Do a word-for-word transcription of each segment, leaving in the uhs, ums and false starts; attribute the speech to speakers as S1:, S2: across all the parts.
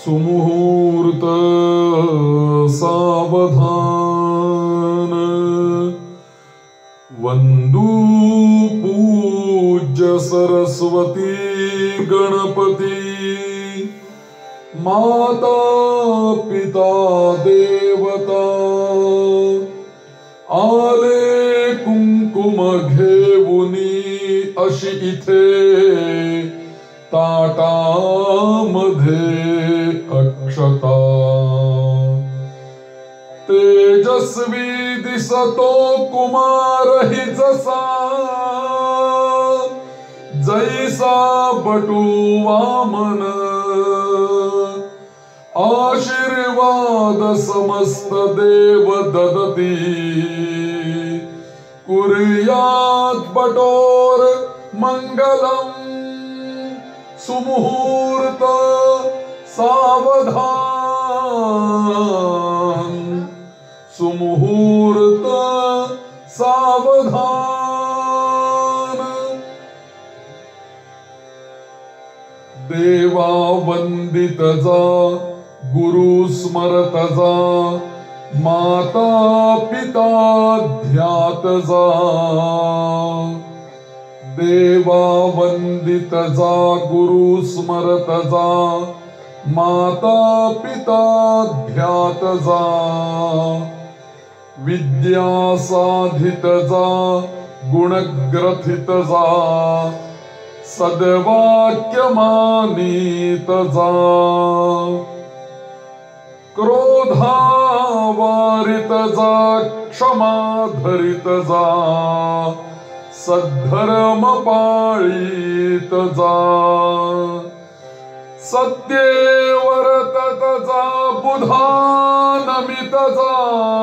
S1: सुमुहूर्त सावधान वंदू पूज्य सरस्वती गणपती माता पिता देवता आले कुंकुम घेऊनी अशी इथे ताटामध्ये अक्षता तेजस्वी दिसतो कुमार हि जसा जैसा बटू वामन आशीर्वाद समस्त देव ददती कुर्यात बटोर मंगलम सुमुहूर्त सावधान सुमुहूर्त सावधान देवा वंदित जा गुरु स्मरत जा माता पिता ध्यात जा देवा वंदित जा गुरु स्मरत जा माता पिता ध्यात जा विद्या साधित जा गुणग्रथित जा सद्वाक्य मानित जा क्रोधावारित जा क्षमा धरित जा सद्धर्म पाळीत जा सत्ये वर्तत जा बुधा नमित जा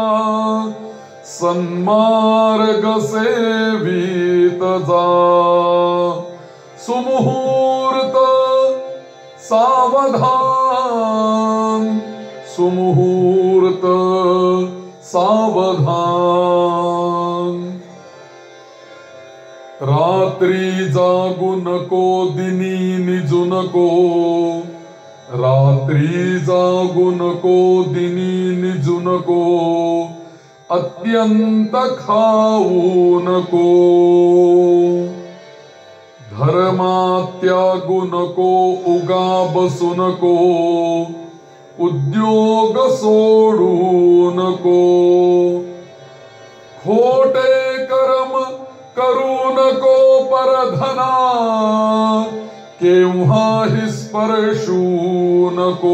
S1: सन्मार्ग सेवित जा सुमुहूर्त सावधान सुमुहूर्त सावधान रात्री जागू नको दिनी निजू नको रात्री जागू नको दिनी निजू नको अत्यंत खाऊ नको धर्मा त्यागू नको उगा बसू नको उद्योग सोडू नको खोटे कर्म करू नको परधना केव्हाही स्पर्शू नको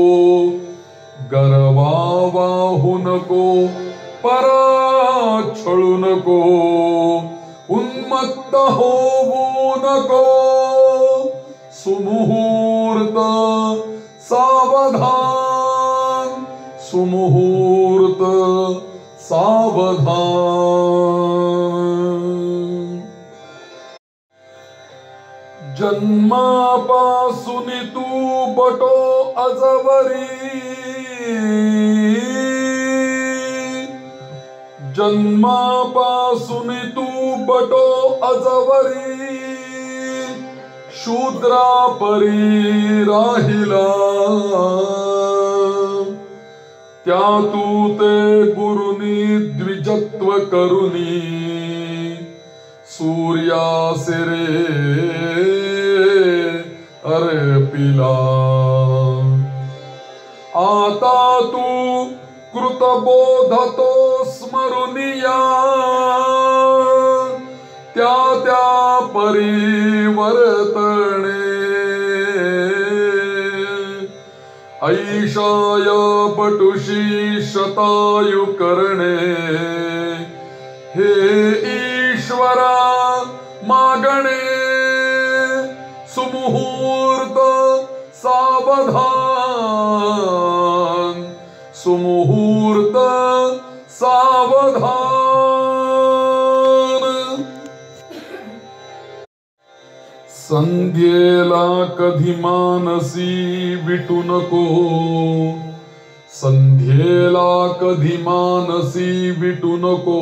S1: गर्वा वाहू नको परा छळू नको उन्मत्त होऊ नको सुमुहूर्त सावधान सुमुहूर्त सावधान जन्मापासून तू बटो अजवरी जन्मापासून तू बटो अजवरी शूद्रा परी राहिला त्या तू ते गुरुनी द्विजत्व करुनी सूर्यासे रे अर्पिला आता तू कृतबोधतो स्मरुनिया त्या त्या परिवर्तने ऐशाय पटुषी शतायु करणे हे ईश्वरा मागणे सुमुहूर्त सावधान सुमुहूर्त सावधान संध्येला कधी मानसी विटू नको संध्येला कधी मानसी विटू नको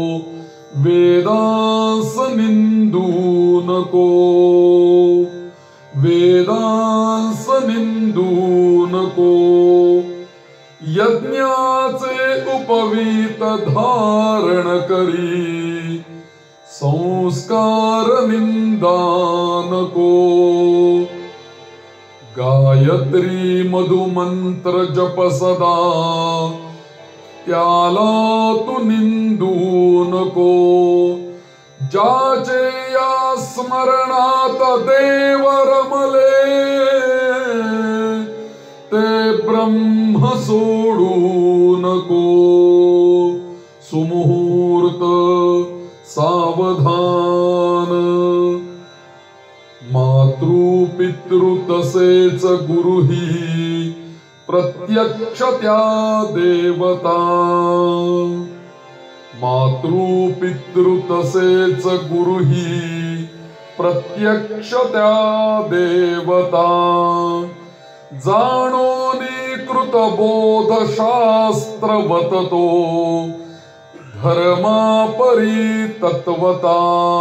S1: वेदास निंदू नको वेदास निंदू नको नको यज्ञाचे उपवीत धारण करी संस्कार निंदा नको गायत्री मधुमंत्र जप सदा त्याला तू निंदू नको ज्याचे या स्मरणात देव रमले ते ब्रह्म सोडू नको सुमुहूर्त सावधान मातृ पितृ तसेच गुरुही प्रत्यक्ष त्या देवता मातृ पितृ तसेच गुरुही प्रत्यक्ष त्या देवता जाणोनी कृत बोध शास्त्र वततो धर्मा परी तत्वता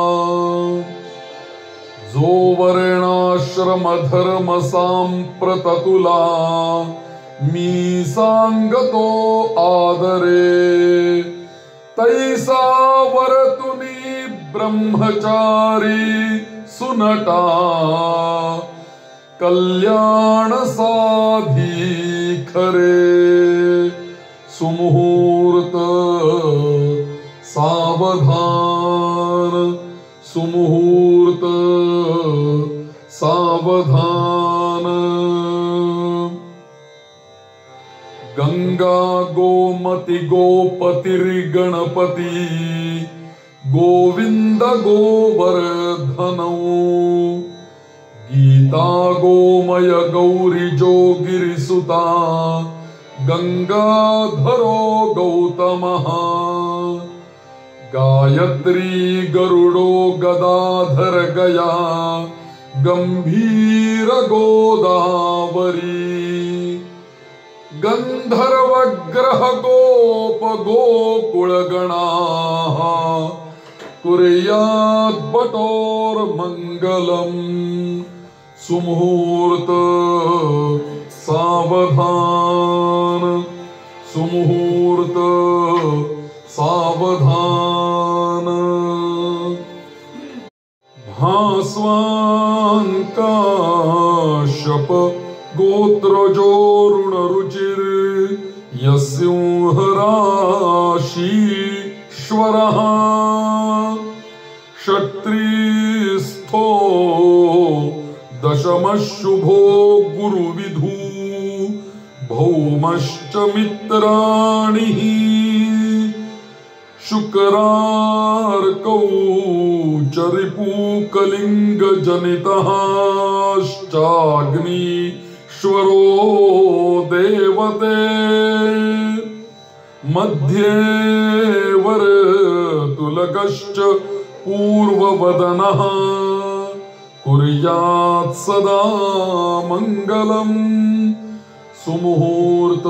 S1: जो वर्णाश्रम धर्म सांप्रत तुला मी सांगतो आदरे तैसा वरतुनी ब्रह्मचारी सुनटा कल्याण साधी खरे सुमुहूर्त सावधान सुमुहूर्त सावधान गंगा गोमती गोपतिर्गणपती गोविंद गोवर्धनौ गीता गोमय गौरी जो गिरिसुता गंगाधरो गौतमः गायत्री गरुडो गदाधर गया गंभीर गोदावरी गंधर्व ग्रह गोप गोकुळ गणा कुर्यात् बटोर मंगलम सुमुहूर्त सावधान सुमुहूर्त सावधान भास्वान् काश्यप गोत्रजो ऋण रुचिर यस्योह राशीश्वरः क्षत्रिस्थो दशमशुभो गुरुविधु भौमश्च मित्राणि शुक्रार्कौ च रिपुकलिंग जनितः श्चाग्नीश्वरो देवते मध्ये वरतुलकश्च पूर्ववदनः कुर्यात् सदा मंगलम सुमुहूर्त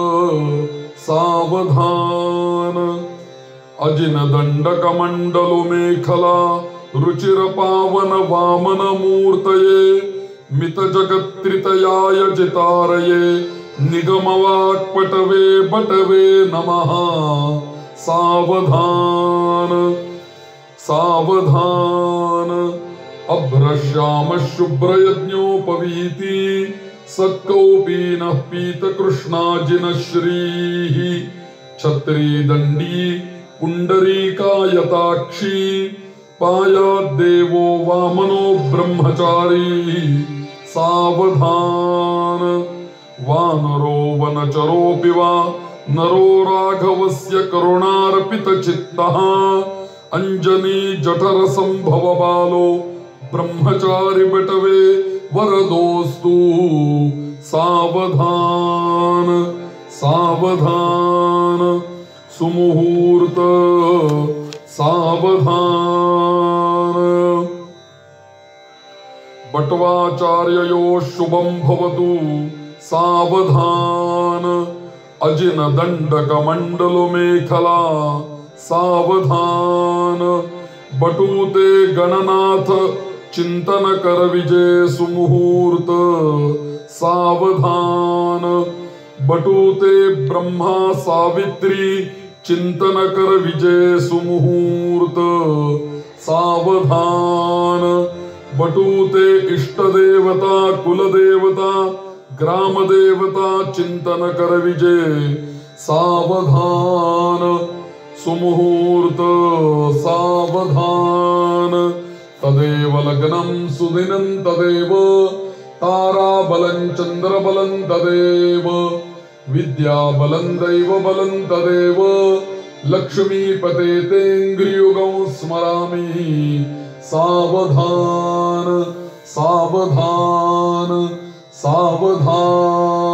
S1: सावधान अजिन दंडक मंडलो मेखला रुचिर पावन वामन मूर्तये मित जगत्रितयाय जितारये निगमवाक्पटवे बटवे नमः सावधान सावधान अभ्रश्याम शुभ्र यज्ञोपवीति सत्कौपीनः पीतकृष्णाजिन श्रीः छत्री दंडी पुंडरीकायताक्षी पायाद्देवो वामनो ब्रह्मचारी सावधान वानरो वनचरोऽपि वा नरो राघवस्य करुणार्पितचित्तः अंजनी जठर संभव बालो ब्रह्मचारी बटवे वरदोस्तु सावधान सावधान सुमुहूर्त सावधान बटवाचार्ययो शुभं भवतु सावधान अजिन दंडक मंडलो मेखला सावधान बटूते गणनाथ चिंतन कर विजय सुमुहूर्त सावधान बटूते ब्रह्मा सावित्री चिंतन कर विजय सुमुहूर्त सावधान बटूते इष्ट देवता कुलदेवता ग्रामदेवता चिंतन कर विजय सावधान सुमुहूर्त सावधान तदेव लग्नं सुदिनं तदेव ताराबलं चंद्रबलं तदेव विद्याबलं दैवबलं तदेव लक्ष्मीपते तेऽङ्घ्रियुगं स्मरामि सावधान सावधान सावधान